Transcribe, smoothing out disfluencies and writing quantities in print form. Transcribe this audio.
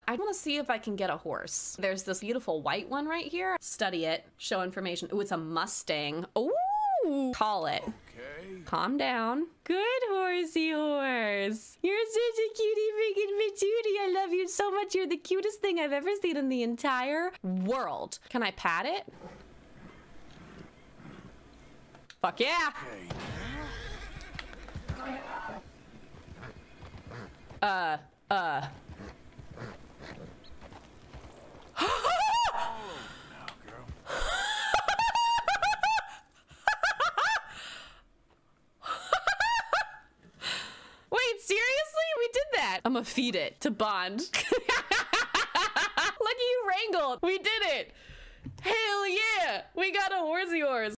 I want to see if I can get a horse. There's this beautiful white one right here. Study it, show information. Ooh, it's a Mustang. Ooh, call it. Okay. Calm down. Good horsey horse. You're such a cutie freaking patootie. I love you so much. You're the cutest thing I've ever seen in the entire world. Can I pat it? Fuck yeah. Okay. Wait, seriously? We did that. I'm gonna feed it to Bond. Lucky you, Wrangled. We did it. Hell yeah. We got a horsey horse.